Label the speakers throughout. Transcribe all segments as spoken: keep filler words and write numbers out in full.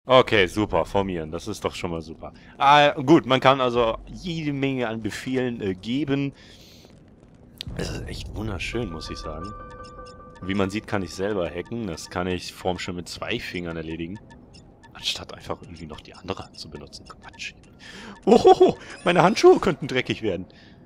Speaker 1: Okay, super, formieren. Das ist doch schon mal super. Ah, gut, man kann also jede Menge an Befehlen äh, geben. Es ist echt wunderschön, muss ich sagen. Wie man sieht, kann ich selber hacken. Das kann ich vorm schon mit zwei Fingern erledigen. Anstatt einfach irgendwie noch die andere Hand zu benutzen. Quatsch. Ohoho, meine Handschuhe könnten dreckig werden.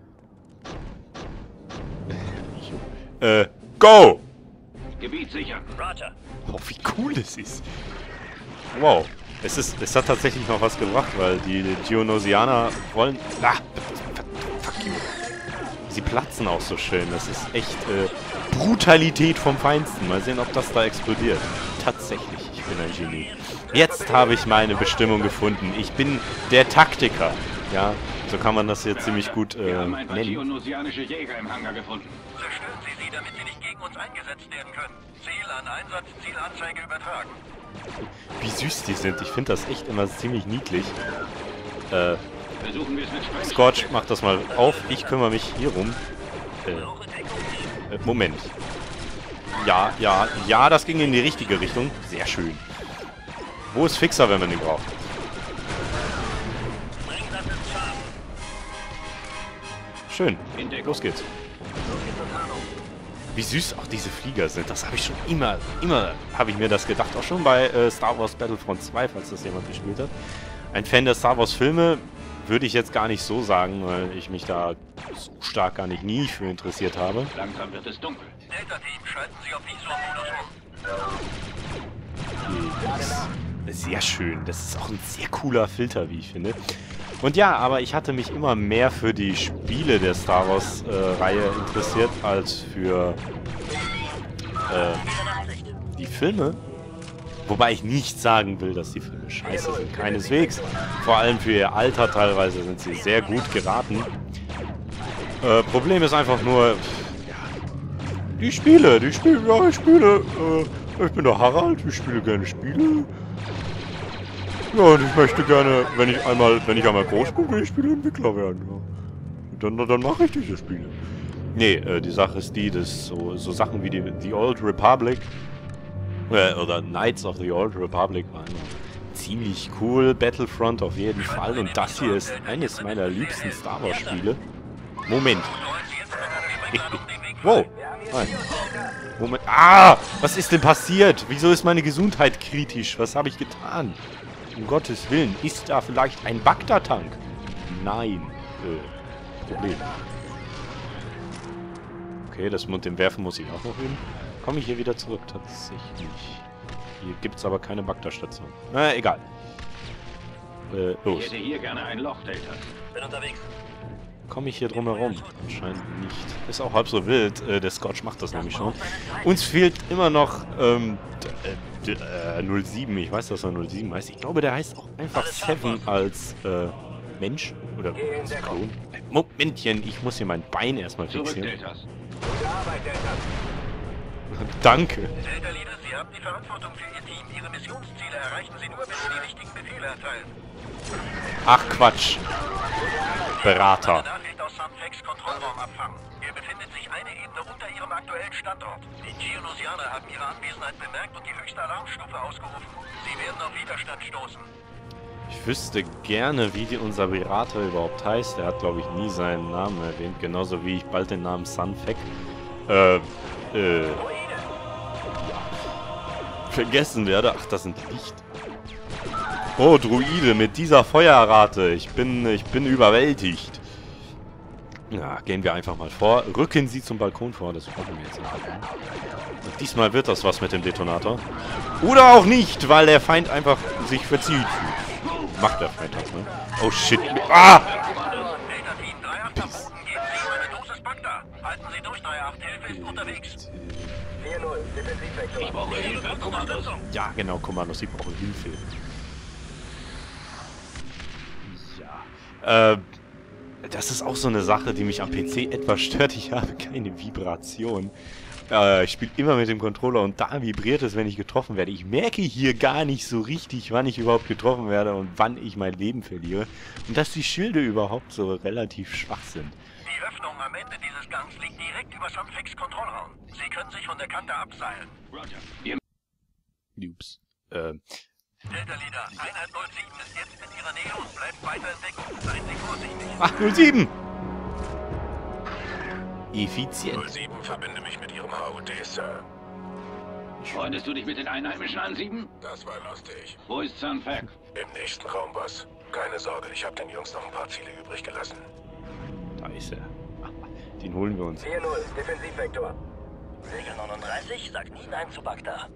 Speaker 1: Äh, go!
Speaker 2: Gebiet sichern. Roger.
Speaker 1: Oh, wie cool das ist. Wow. Es, ist, es hat tatsächlich noch was gebracht, weil die Geonosianer wollen... Ah, fuck you. Sie platzen auch so schön. Das ist echt äh, Brutalität vom Feinsten. Mal sehen, ob das da explodiert. Tatsächlich, ich bin ein Genie. Jetzt habe ich meine Bestimmung gefunden. Ich bin der Taktiker. Ja, so kann man das jetzt ziemlich gut äh,
Speaker 2: Wir haben ein paar
Speaker 1: nennen.
Speaker 2: geonosianische Jäger im Hangar gefunden.
Speaker 3: Zerstören Sie sie, damit sie nicht gegen uns eingesetzt werden können. Ziel an Einsatz, Zielanzeige übertragen.
Speaker 1: Wie süß die sind. Ich finde das echt immer ziemlich niedlich. Äh,
Speaker 2: Versuchen wir es mit Sprengstoff.
Speaker 1: Scorch, mach das mal auf. Ich kümmere mich hier rum. Äh, äh, Moment. Ja, ja, ja, das ging in die richtige Richtung. Sehr schön. Wo ist Fixer, wenn man ihn braucht? Schön. Los geht's. Wie süß auch diese Flieger sind. Das habe ich schon immer, immer habe ich mir das gedacht. Auch schon bei äh, Star Wars Battlefront zwei, falls das jemand gespielt hat. Ein Fan der Star Wars Filme würde ich jetzt gar nicht so sagen, weil ich mich da so stark gar nicht nie für interessiert habe.
Speaker 2: Langsam wird es dunkel.
Speaker 3: Delta-Team, schalten Sie auf Visor-Modus um.
Speaker 1: Sehr schön. Das ist auch ein sehr cooler Filter, wie ich finde. Und ja, aber ich hatte mich immer mehr für die Spiele der Star Wars-Reihe äh, interessiert, als für äh, die Filme. Wobei ich nicht sagen will, dass die Filme scheiße sind. Keineswegs. Vor allem für ihr Alter teilweise sind sie sehr gut geraten. Äh, Problem ist einfach nur, ja, die Spiele, die Spiele, ja, ich spiele, äh, ich bin der Harald, ich spiele gerne Spiele. Ja, und ich möchte gerne, wenn ich einmal, wenn ich einmal groß bin, will ich Spieleentwickler werden. Ja. Und dann, dann mache ich diese Spiele. Nee, äh, die Sache ist die, dass so, so Sachen wie die, die Old Republic äh, oder Knights of the Old Republic waren ziemlich cool. Battlefront auf jeden Fall. Und das hier ist eines meiner liebsten Star Wars Spiele. Moment. Wow. Nein. Moment. Ah! Was ist denn passiert? Wieso ist meine Gesundheit kritisch? Was habe ich getan? Um Gottes Willen, ist da vielleicht ein Bagdad-Tank? Nein. Äh, Problem. Okay, das mit dem Werfen muss ich auch noch hin. Komme ich hier wieder zurück? Tatsächlich. Hier gibt es aber keine Bagdad-Station. Na, egal. Äh, los.
Speaker 2: Ich hätte hier gerne ein Loch, Delta.
Speaker 3: Bin unterwegs.
Speaker 1: Komme ich hier drum herum? Anscheinend nicht. Ist auch halb so wild. Äh, der Scotch macht das nämlich schon. Uns fehlt immer noch ähm, äh, null sieben. Ich weiß, dass er null sieben heißt. Ich glaube, der heißt auch einfach Seven als äh, Mensch. Oder als Klon. Momentchen, ich muss hier mein Bein erstmal
Speaker 2: Zurück,
Speaker 1: fixieren.
Speaker 2: Deltas.
Speaker 1: Danke.
Speaker 3: Delta Leader, Sie haben die Verantwortung für Ihr Team. Ihre Missionsziele erreichen Sie nur, wenn Sie die richtigen Befehle erteilen.
Speaker 1: Ach, Quatsch. Berater.
Speaker 3: Eine Nachricht aus Sunfex Kontrollraum abfangen. Er befindet sich eine Ebene unter Ihrem aktuellen Standort. Die Geonosianer haben Ihre Anwesenheit bemerkt und die höchste Alarmstufe ausgerufen. Sie werden auf Widerstand stoßen.
Speaker 1: Ich wüsste gerne, wie die, unser Berater überhaupt heißt. Er hat, glaube ich, nie seinen Namen erwähnt. Genauso wie ich bald den Namen Sunfeck äh, äh, vergessen werde. Ach, das sind Licht. Oh, Druide, mit dieser Feuerrate. Ich bin, ich bin überwältigt. Ja, gehen wir einfach mal vor. Rücken Sie zum Balkon vor. Das machen wir jetzt einfach mal. Und diesmal wird das was mit dem Detonator. Oder auch nicht, weil der Feind einfach sich verzieht. Macht der Feind das, ne? Oh, shit. Ah!
Speaker 3: Delta-Team, drei acht am Boden. Geben Sie ihm eine Dosis Bagdad. Halten Sie durch, drei acht. Hilfe ist unterwegs. vier null, Defensivwechsel.
Speaker 2: Ich brauche Hilfe, Kommandos.
Speaker 1: Ja, genau, Kommandos. Sie brauchen Hilfe. Ja. Äh, das ist auch so eine Sache, die mich am P C etwas stört. Ich habe keine Vibration. Äh, ich spiele immer mit dem Controller und da vibriert es, wenn ich getroffen werde. Ich merke hier gar nicht so richtig, wann ich überhaupt getroffen werde und wann ich mein Leben verliere. Und dass die Schilde überhaupt so relativ schwach sind.
Speaker 3: Die Öffnung am Ende dieses Gangs liegt direkt über Sunfex Kontrollraum. Sie können sich von der Kante abseilen.
Speaker 2: Roger. Wir
Speaker 1: Ups. Äh,
Speaker 3: Delta Leader, Einheit null sieben ist jetzt in Ihrer Nähe und bleibt weiter in Deckung. Seien Sie vorsichtig.
Speaker 1: Ach, null sieben! Effizient.
Speaker 3: null sieben, verbinde mich mit Ihrem H U D, Sir.
Speaker 2: Freundest du dich mit den Einheimischen an, sieben?
Speaker 3: Das war lustig.
Speaker 2: Wo ist Sunfac?
Speaker 3: Im nächsten Raum, Boss. Keine Sorge, ich habe den Jungs noch ein paar Ziele übrig gelassen.
Speaker 1: Da ist er. Den holen wir uns.
Speaker 3: vier null, Defensivvektor. Regel neununddreißig sagt nie Nein zu Bagda.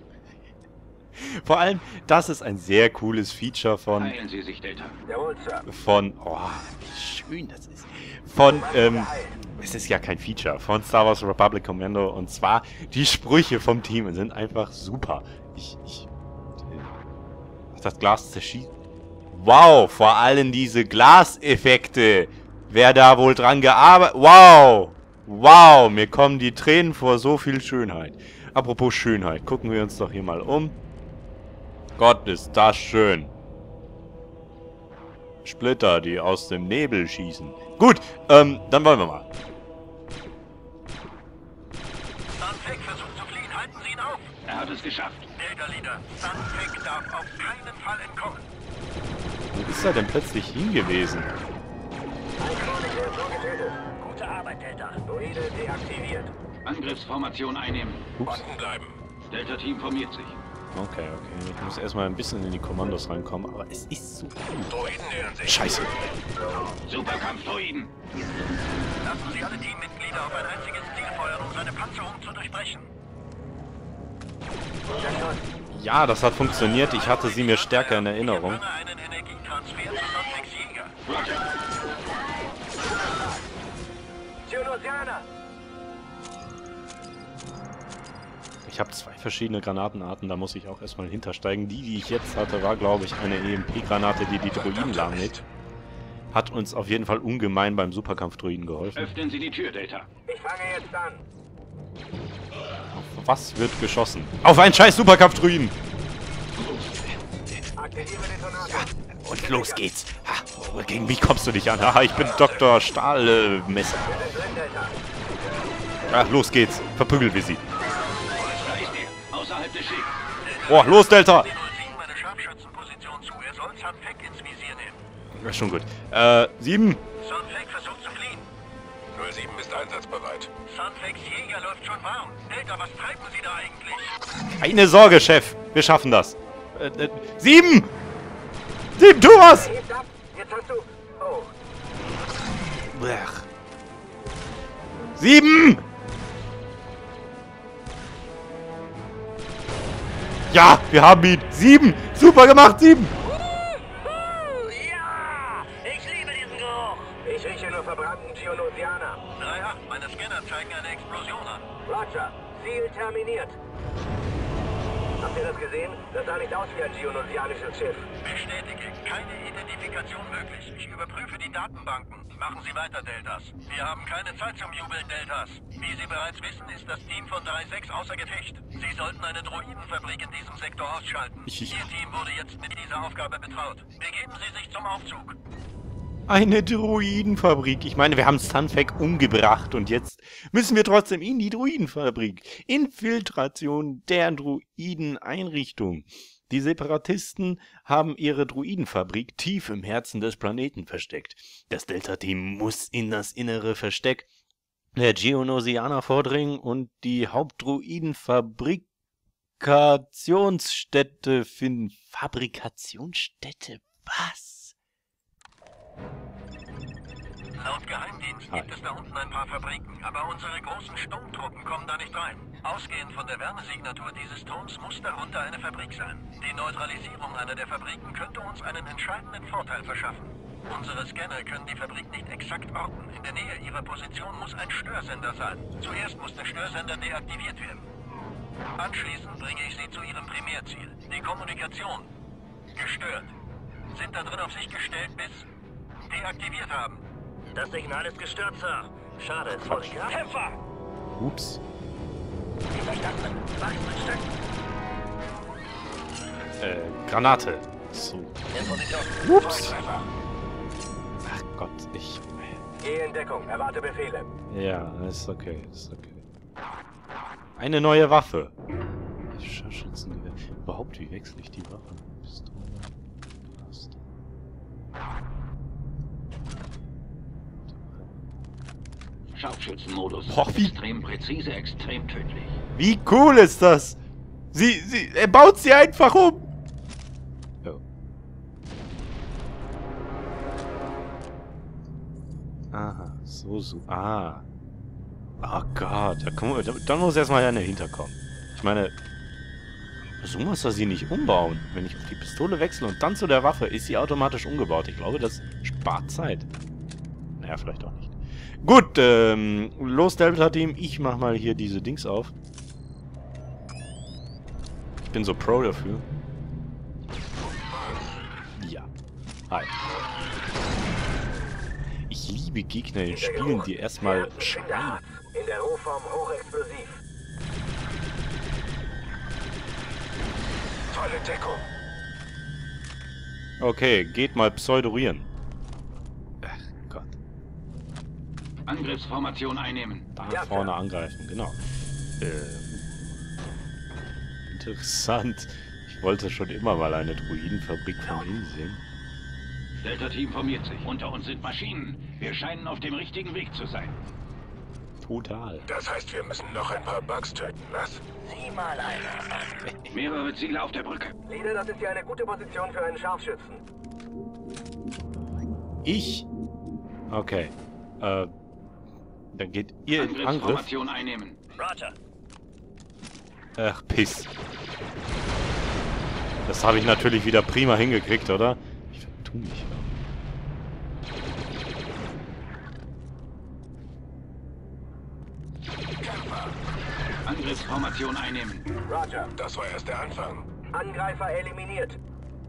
Speaker 1: Vor allem, das ist ein sehr cooles Feature von...
Speaker 2: Heilen Sie sich, Delta.
Speaker 3: Jawohl, Sir.
Speaker 1: Von... Oh, wie schön das ist. Von, ähm... Es ist ja kein Feature. Von Star Wars Republic Commando. Und zwar, die Sprüche vom Team sind einfach super. Ich... ich das Glas zerschießt. Wow, vor allem diese Glaseffekte. Wer da wohl dran gearbeitet... Wow! Wow, mir kommen die Tränen vor so viel Schönheit. Apropos Schönheit, gucken wir uns doch hier mal um. Gott, ist das schön. Splitter, die aus dem Nebel schießen. Gut, ähm, dann wollen wir mal.
Speaker 3: Sunfac versucht zu fliehen, halten Sie ihn auf.
Speaker 2: Er hat es geschafft.
Speaker 3: Delta Leader, Sunfac darf auf keinen Fall entkommen.
Speaker 1: Wo ist er denn plötzlich hingewiesen?
Speaker 3: Gute Arbeit, Delta. Droide deaktiviert.
Speaker 2: Angriffsformation einnehmen.
Speaker 1: Ups.
Speaker 3: Unten bleiben.
Speaker 2: Delta-Team formiert sich.
Speaker 1: Okay, okay. Ich muss erstmal ein bisschen in die Kommandos reinkommen, aber es ist so viel.
Speaker 3: Droiden nähern sich.
Speaker 1: Scheiße.
Speaker 2: Superkampfdroiden.
Speaker 3: Lassen Sie alle Teammitglieder auf ein einziges Ziel feuern, um seine Panzerung zu durchbrechen.
Speaker 1: Ja, das hat funktioniert. Ich hatte sie mir stärker in Erinnerung.
Speaker 3: Einen Energietransfer zu Sunfacs Jäger.
Speaker 2: Roger.
Speaker 3: Geonosianer!
Speaker 1: Ich habe zwei verschiedene Granatenarten, da muss ich auch erstmal hintersteigen. Die, die ich jetzt hatte, war, glaube ich, eine E M P-Granate, die die Droiden lahmlegt. Hat uns auf jeden Fall ungemein beim Superkampfdroiden geholfen.
Speaker 2: Öffnen Sie die Tür, Delta.
Speaker 3: Ich fange jetzt an.
Speaker 1: Auf was wird geschossen? Auf einen scheiß Superkampfdroiden!
Speaker 3: Aktiviere Detonator.
Speaker 1: Und los geht's. Ha, gegen mich kommst du nicht an. Haha, ich bin Doktor Stahlmesser. Ja, los geht's. Verprügeln wir sie.
Speaker 2: Da ist er. Außerhalb des Schiffs.
Speaker 1: Oh, los, Delta!
Speaker 3: Meine Scharfschützenposition zu. Er soll Sunfac ins Visier nehmen.
Speaker 1: Ja, schon gut. Äh, sieben.
Speaker 3: Sunfac versucht zu fliehen. null sieben ist einsatzbereit. Sunfacs Jäger läuft schon warm. Delta, was treiben Sie da eigentlich?
Speaker 1: Keine Sorge, Chef. Wir schaffen das. Äh, äh, sieben! Sieben, tu was!
Speaker 3: Hebt ab. Jetzt hast du... Oh.
Speaker 1: Blech. Sieben! Ja, wir haben ihn. Sieben! Super gemacht, sieben!
Speaker 3: Ja! Ich liebe diesen Geruch. Ich rieche nur verbrannten Geonosianer. drei acht, meine Scanner zeigen eine Explosion an. Roger. Ziel terminiert. Habt ihr das gesehen? Das sah nicht aus wie ein geonosianisches Schiff. Bestätige. Keine Identifikation möglich. Ich überprüfe die Datenbanken. Machen Sie weiter, Deltas. Wir haben keine Zeit zum Jubeln, Deltas. Wie Sie bereits wissen, ist das Team von drei sechs außer Gefecht. Sie sollten eine Droidenfabrik in diesem Sektor ausschalten.
Speaker 1: Ich-
Speaker 3: Ihr Team wurde jetzt mit dieser Aufgabe betraut. Begeben Sie sich zum Aufzug.
Speaker 1: Eine Druidenfabrik. Ich meine, wir haben Sunfac umgebracht und jetzt müssen wir trotzdem in die Druidenfabrik. Infiltration der Druideneinrichtung. Die Separatisten haben ihre Druidenfabrik tief im Herzen des Planeten versteckt. Das Delta-Team muss in das innere Versteck der Geonosianer vordringen und die Hauptdruidenfabrikationsstätte finden. Fabrikationsstätte? Was?
Speaker 3: Laut Geheimdienst gibt es da unten ein paar Fabriken, aber unsere großen Sturmtruppen kommen da nicht rein. Ausgehend von der Wärmesignatur dieses Turms muss darunter eine Fabrik sein. Die Neutralisierung einer der Fabriken könnte uns einen entscheidenden Vorteil verschaffen. Unsere Scanner können die Fabrik nicht exakt orten. In der Nähe ihrer Position muss ein Störsender sein. Zuerst muss der Störsender deaktiviert werden. Anschließend bringe ich sie zu ihrem Primärziel. Die Kommunikation. Gestört. Sind da drin auf sich gestellt, bis deaktiviert haben. Das Signal ist gestört, Sir. Schade, es wurde gerade. Kämpfer!
Speaker 1: Ups.
Speaker 3: Verstanden. Mach ein Stück.
Speaker 1: Äh, Granate. So.
Speaker 3: In Position.
Speaker 1: Ups. Ach Gott, ich...
Speaker 3: Geh in Deckung. Erwarte Befehle.
Speaker 1: Ja, ist okay, ist okay. Eine neue Waffe. Scharfschützengewehr. Überhaupt, wie wechsle ich die Waffe?
Speaker 2: Scharfschützenmodus.
Speaker 1: Boah, wie-
Speaker 2: Extrem präzise, extrem tödlich.
Speaker 1: Wie cool ist das? Sie, sie, er baut sie einfach um. Oh. Aha, so, so, ah. Oh Gott, da, komm, da, da muss erstmal einer hinterkommen. Ich meine, so muss er sie nicht umbauen. Wenn ich auf die Pistole wechsle und dann zu der Waffe, ist sie automatisch umgebaut. Ich glaube, das spart Zeit. Naja, vielleicht auch nicht. Gut, ähm, los Delta-Team. Ich mach mal hier diese Dings auf. Ich bin so pro dafür. Ja. Hi. Ich liebe Gegner in Spielen, die erstmal schreien.
Speaker 3: In der Rohform hochexplosiv. Volle Deckung.
Speaker 1: Okay, geht mal pseudorieren. Ach Gott.
Speaker 2: Angriffsformation einnehmen.
Speaker 1: Da vorne angreifen, genau. Äh, interessant. Ich wollte schon immer mal eine Druidenfabrik von innen sehen.
Speaker 2: Delta-Team formiert sich. Unter uns sind Maschinen. Wir scheinen auf dem richtigen Weg zu sein.
Speaker 1: Total.
Speaker 3: Das heißt, wir müssen noch ein paar Bugs töten, was? Sieh mal einer.
Speaker 2: Mehrere Ziele auf der Brücke.
Speaker 3: Leader, das ist ja eine gute Position für einen Scharfschützen.
Speaker 1: Ich? Okay. Äh, dann geht ihr in Angriff.
Speaker 2: Angriffsformation einnehmen.
Speaker 3: Roger.
Speaker 1: Ach, Piss. Das habe ich natürlich wieder prima hingekriegt, oder? Ich vertue mich.
Speaker 2: Angriffsformation einnehmen.
Speaker 3: Roger. Das war erst der Anfang. Angreifer eliminiert.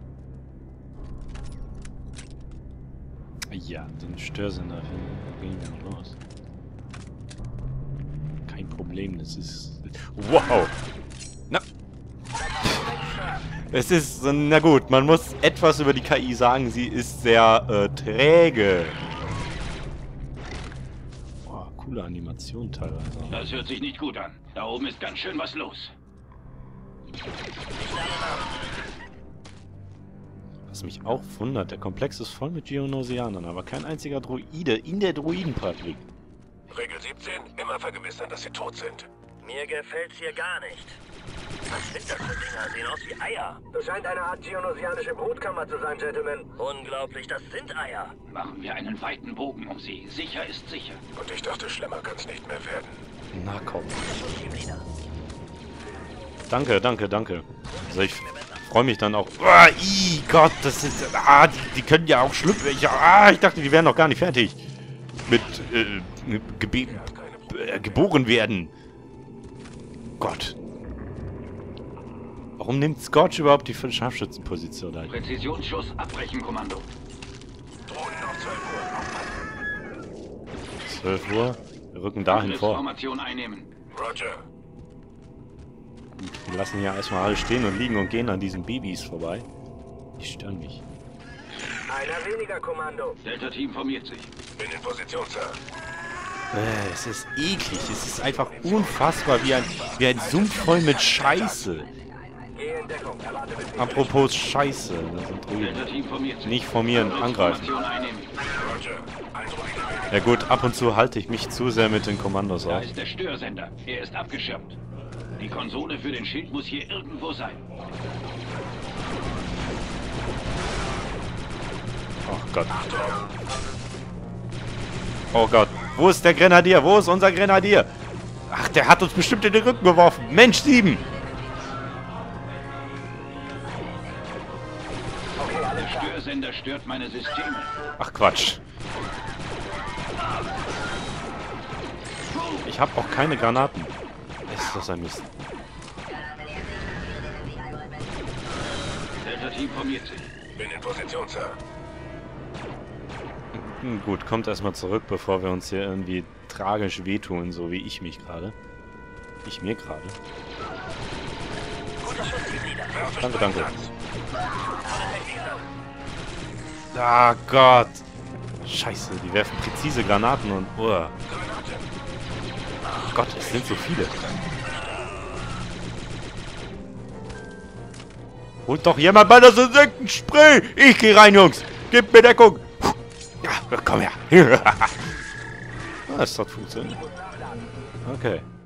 Speaker 1: Ja, den Störsender gehen wir los. Kein Problem, das ist... Wow! Na! Es ist... Na gut, man muss etwas über die K I sagen, sie ist sehr äh, träge. Boah, coole Animation teilweise.
Speaker 2: Das hört sich nicht gut an. Da oben ist ganz schön was los.
Speaker 1: Was mich auch wundert, der Komplex ist voll mit Geonosianern, aber kein einziger Druide in der Druidenfabrik.
Speaker 3: Regel siebzehn, immer vergewissern, dass sie tot sind. Mir gefällt's hier gar nicht. Was sind das für Dinger? Sehen aus wie Eier. Das scheint eine Art geonosianische Brutkammer zu sein, Gentlemen. Unglaublich, das sind Eier.
Speaker 2: Machen wir einen weiten Bogen um sie. Sicher ist sicher.
Speaker 3: Und ich dachte, schlimmer kann's nicht mehr werden.
Speaker 1: Na komm. Danke, danke, danke. Also ich freue mich dann auch... Ah, ii, Gott, das ist... Ah, die, die können ja auch schlimm... Ich, ah, ich dachte, die wären noch gar nicht fertig. Mit, äh, gebe äh, geboren werden. Gott. Warum nimmt Scorch überhaupt die Scharfschützenposition ein?
Speaker 2: Präzisionsschuss abbrechen, Kommando.
Speaker 3: Drohnen auf zwölf Uhr.
Speaker 1: zwölf Uhr. Wir rücken dahin vor.
Speaker 2: Angriffsformation einnehmen.
Speaker 3: Roger.
Speaker 1: Wir lassen hier erstmal alle stehen und liegen und gehen an diesen Babys vorbei. Die stören mich.
Speaker 3: Einer weniger, Kommando.
Speaker 2: Delta-Team formiert sich.
Speaker 3: Bin in Position, Sir.
Speaker 1: Äh, es ist eklig. Es ist einfach unfassbar, wie ein, wie ein Sumpf voll mit Scheiße.
Speaker 3: Geh in Deckung. Erwarte Befehl.
Speaker 1: Apropos Scheiße. Das sind Druiden.
Speaker 2: Delta-Team formiert sich.
Speaker 1: Nicht formieren, angreifen.
Speaker 2: Angriffsformation einnehmen.
Speaker 3: Roger. Ein Druide.
Speaker 1: Ja gut, ab und zu halte ich mich zu sehr mit den Kommandos
Speaker 2: Da
Speaker 1: auf.
Speaker 2: ist der Störsender. Er ist abgeschirmt. Die Konsole für den Schild muss hier irgendwo sein.
Speaker 1: Oh Gott. Oh Gott. Wo ist der Grenadier? Wo ist unser Grenadier? Ach, der hat uns bestimmt in den Rücken geworfen. Mensch, sieben!
Speaker 2: Der Störsender stört meine Systeme.
Speaker 1: Ach, Quatsch. Ich habe auch keine Granaten. Ist das ein Mist.
Speaker 2: Delta-Team formiert sich.
Speaker 3: Bin in Position, Sir.
Speaker 1: Hm, gut, kommt erstmal zurück, bevor wir uns hier irgendwie tragisch wehtun, so wie ich mich gerade. Ich mir gerade. Danke, danke. Ah Gott. Scheiße, die werfen präzise Granaten und... Oh. Gott, es sind so viele. Holt doch jemand mal das Insektenspray! Ich geh rein, Jungs! Gib mir Deckung! Ja, komm her! Ah, es hat funktioniert. Okay.